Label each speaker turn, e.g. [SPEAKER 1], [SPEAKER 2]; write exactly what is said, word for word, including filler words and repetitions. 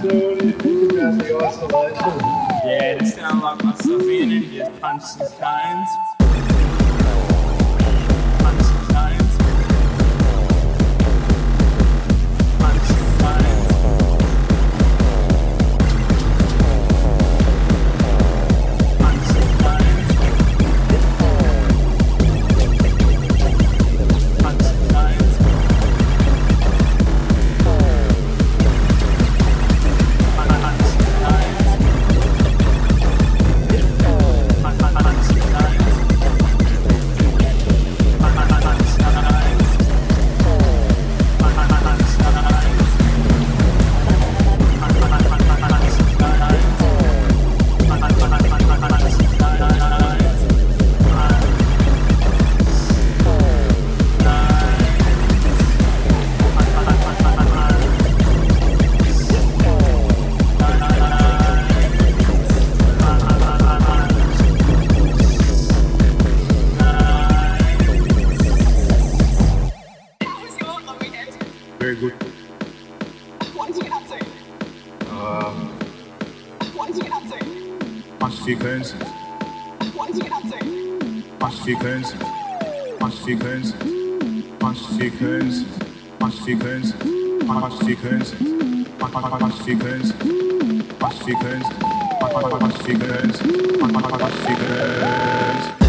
[SPEAKER 1] So what do you think about the isolation?
[SPEAKER 2] Yeah, just gonna lock myself in and just punch some stones. Punch some stones. Punch some stones. Punch some stones. Punch some stones.
[SPEAKER 1] Very good.
[SPEAKER 3] What did you get up to?
[SPEAKER 1] Um,
[SPEAKER 3] What did you get up to?
[SPEAKER 1] punch a few cones.
[SPEAKER 3] What did you get up to?
[SPEAKER 1] Punch a few cones. Punch a few cones. Punch a few cones. Punch a few cones. Punch a few cones. Punch a few cones. Punch a few cones. Punch a few cones. Punch a few cones.